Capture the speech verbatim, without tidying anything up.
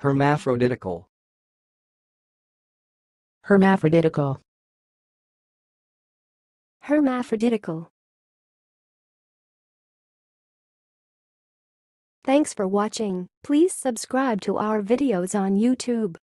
Hermaphroditical. Hermaphroditical. Hermaphroditical. Thanks for watching. Please subscribe to our videos on YouTube.